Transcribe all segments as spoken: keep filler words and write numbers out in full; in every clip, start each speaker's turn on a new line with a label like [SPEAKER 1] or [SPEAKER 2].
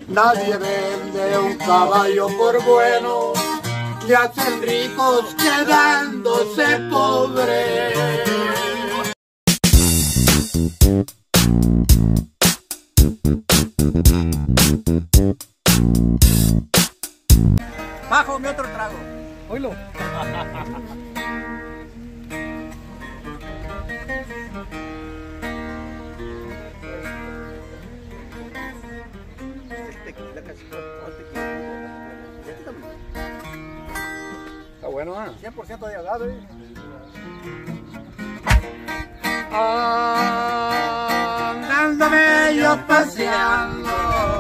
[SPEAKER 1] Nadie vende un caballo por bueno, le hacen ricos quedándose pobres.
[SPEAKER 2] Bajo mi otro trago. Oílo.
[SPEAKER 1] Está bueno, ¿eh?
[SPEAKER 2] cien por ciento de agave.
[SPEAKER 1] Andándome yo paseando,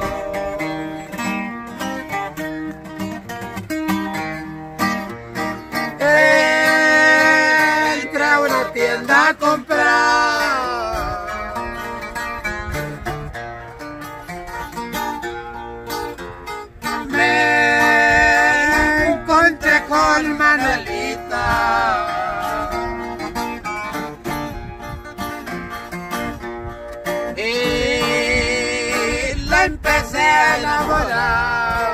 [SPEAKER 1] entré a una tienda a comprar. Me encontré con Manuelita, y la empecé a enamorar.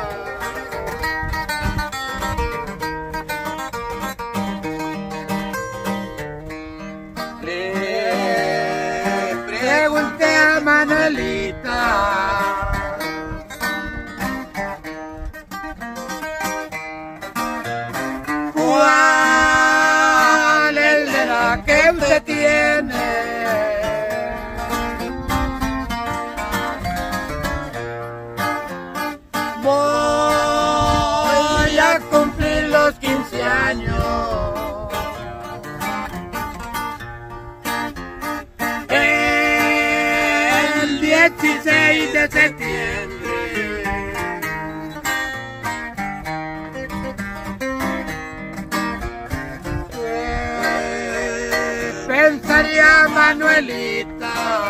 [SPEAKER 1] Le pregunté a Manuelita, ¿cuál es la que usted tiene? Voy a cumplir los quince años. El dieciséis de septiembre. Pensaría Manuelita,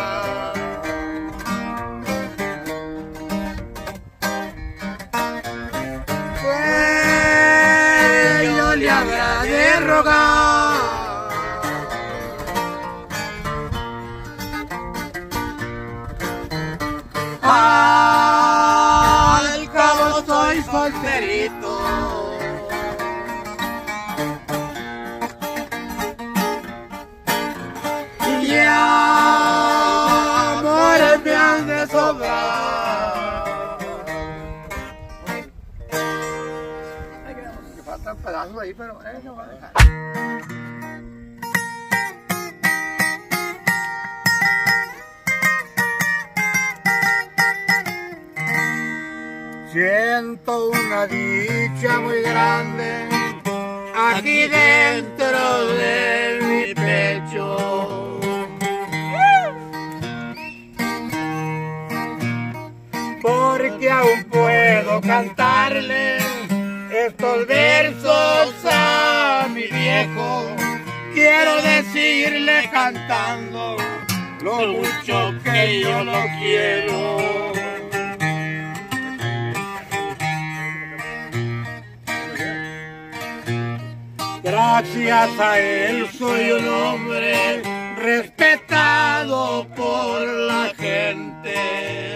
[SPEAKER 1] que yo le habrá de rogar. Al cabo soy solterito, y amores me han de sobrar. Me faltan pedazos ahí, pero eh, no va a dejar. Siento una dicha muy grande aquí dentro de mi pecho, porque aún puedo cantarle estos versos a mi viejo. Quiero decirle cantando lo mucho que yo lo quiero. Gracias a él soy un hombre respetado por la gente.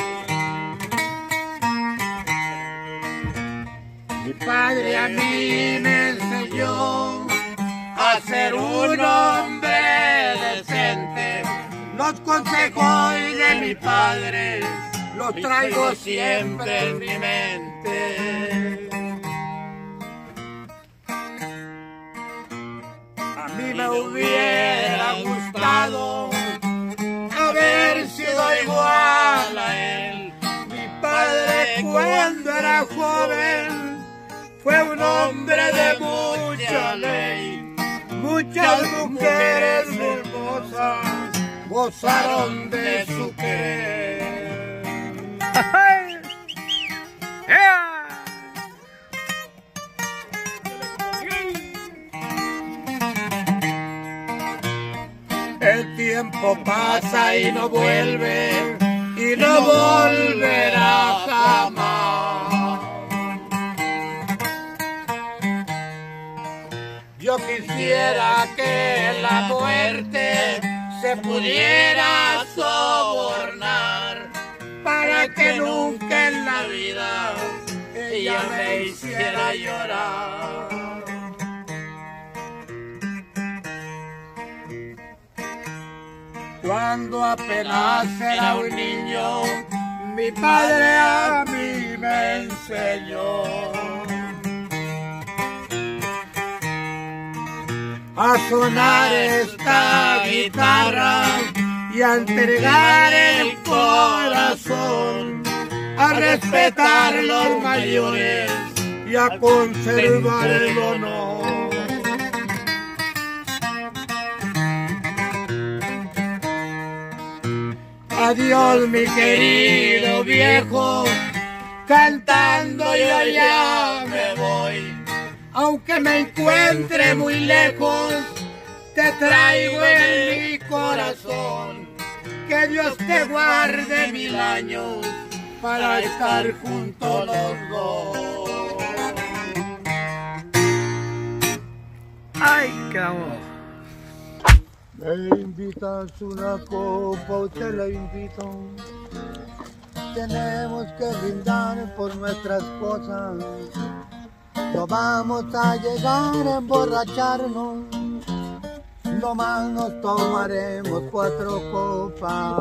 [SPEAKER 1] Mi padre a mí me enseñó a ser un hombre decente. Los consejos de mi padre los traigo siempre en mi mente. A mí me hubiera gustado haber sido igual a él. Mi padre cuando era joven fue un hombre de mucha ley. Muchas mujeres hermosas gozaron de su querer. El tiempo pasa y no vuelve, y no volverá jamás. Yo quisiera que la muerte se pudiera sobornar para que nunca en ella me hiciera llorar. Cuando apenas era un niño, mi padre a mí me enseñó a sonar esta guitarra y a entregar el corazón, a respetar los mayores y a conservar el honor. Adiós mi querido viejo, cantando yo ya me voy. Aunque me encuentre muy lejos, te traigo en mi corazón. Que Dios te guarde mil años para estar juntos los dos.
[SPEAKER 2] Ay, qué amor.
[SPEAKER 1] Me invitas una copa o te la invito. Tenemos que brindar por nuestras cosas. No vamos a llegar a emborracharnos. Nomás nos tomaremos cuatro copas.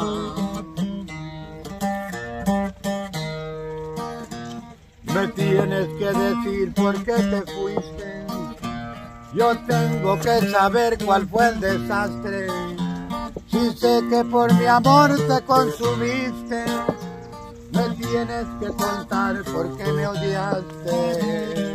[SPEAKER 1] Me tienes que decir por qué te fuiste. Yo tengo que saber cuál fue el desastre. Si sé que por mi amor te consumiste, me tienes que contar por qué me odiaste.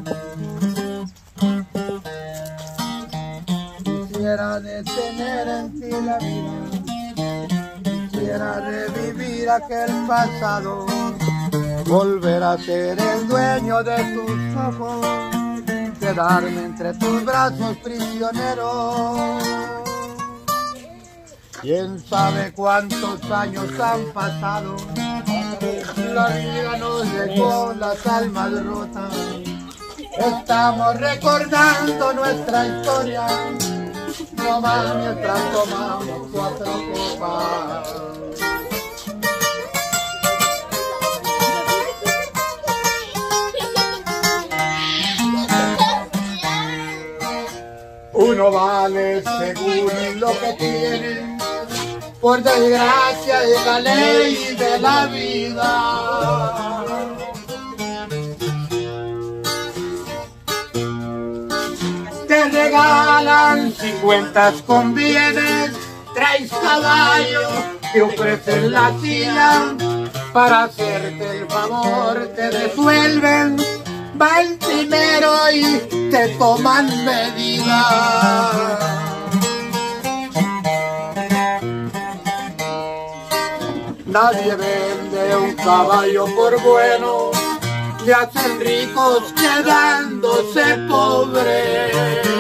[SPEAKER 1] Quisiera detener en ti la vida, quisiera revivir aquel pasado, volver a ser el dueño de tus ojos, quedarme entre tus brazos prisionero. Quién sabe cuántos años han pasado, la vida nos dejó las almas rotas. Estamos recordando nuestra historia, nomás mientras tomamos cuatro copas. Uno vale según lo que tiene, por desgracia es la ley de la vida. Te regalan cincuenta con bienes, traes caballo, te ofrecen la silla, para hacerte el favor te resuelven. Va el primero y te toman medidas. Nadie vende un caballo por bueno, le hacen ricos quedándose pobres.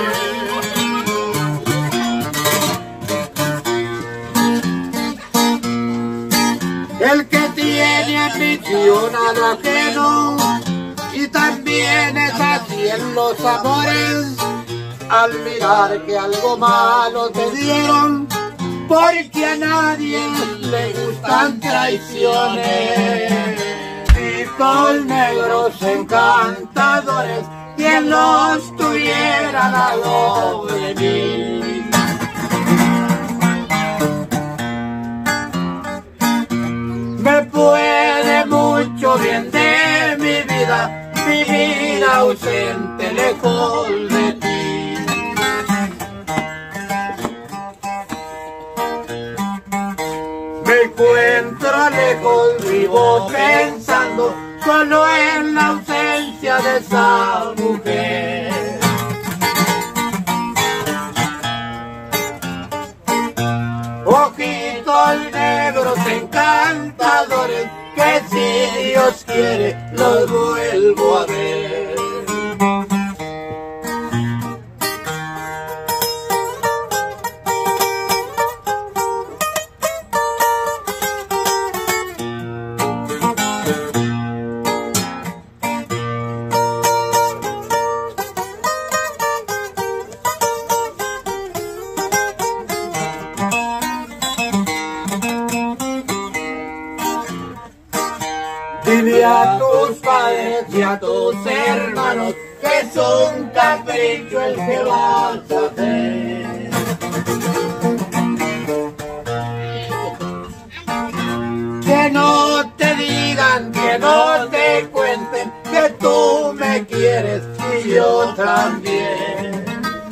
[SPEAKER 1] El que tiene ambición a lo ajeno, y también es así en los amores, al mirar que algo malo te dieron, porque a nadie le gustan traiciones. Ricos negros encantadores, quien los tuviera al lado de mí. Me puede mucho bien de mi vida, vivir ausente lejos de ti. Me encuentro lejos, vivo pensando solo en la ausencia de esa mujer. Ojitos negros encantadores, que si Dios quiere los vuelvo a ver. Dile a tus padres y a tus hermanos que es un capricho el que vas a hacer. Que no te digan, que no te cuenten que tú me quieres y yo también.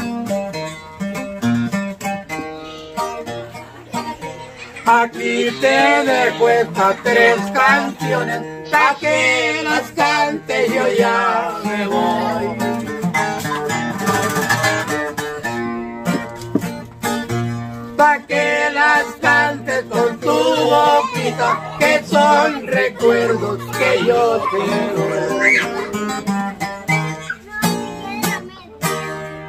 [SPEAKER 1] Aquí te dejo estas tres canciones, pa' que las cante yo ya me voy. Pa' que las cantes con tu boquita, que son recuerdos que yo te doy.